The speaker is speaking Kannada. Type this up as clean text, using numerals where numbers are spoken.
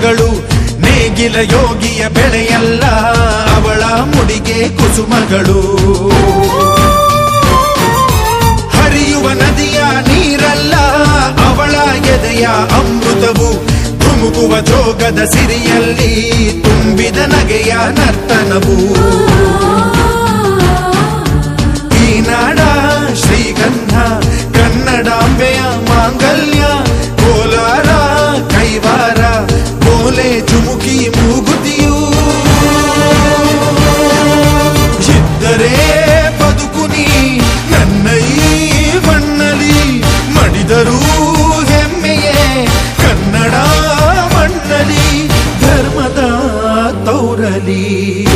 ಮಗಳು ನೇಗಿಲ ಯೋಗಿಯ ಬೆಳೆಯಲ್ಲ ಅವಳ ಮುಡಿಗೆ ಕುಸುಮಗಳು ಹರಿಯುವ ನದಿಯ ನೀರಲ್ಲ ಅವಳ ಎದೆಯ ಅಮೃತವು ಧುಮುಕುವ ಜೋಗದ ಸಿರಿಯಲ್ಲಿ ತುಂಬಿದ ನಗೆಯ ನರ್ತನವು ಈ ನಾಡ ಶ್ರೀಗಂಧ ಕನ್ನಡಾಂಬೆಯ ಮಾಂಗಲ್ಯ ಕೋಲಾರ ಕೈವಾರ ಬೋಲೆ ಚುಮುಕಿ ಮೂಗುತಿಯೂ ಇದ್ದರೆ ಬದುಕುನಿ ನನ್ನ ಈ ಮಣ್ಣಲಿ ಮಡಿದರೂ ಹೆಮ್ಮೆಯೇ ಕನ್ನಡ ಮಣ್ಣಲಿ ಧರ್ಮದ ತೌರಲಿ